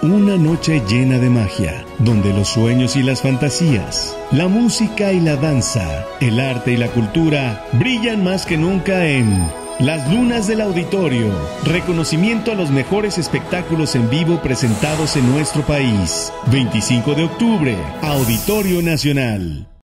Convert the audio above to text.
Una noche llena de magia, donde los sueños y las fantasías, la música y la danza, el arte y la cultura brillan más que nunca en Las Lunas del Auditorio. Reconocimiento a los mejores espectáculos en vivo presentados en nuestro país. 25 de octubre, Auditorio Nacional.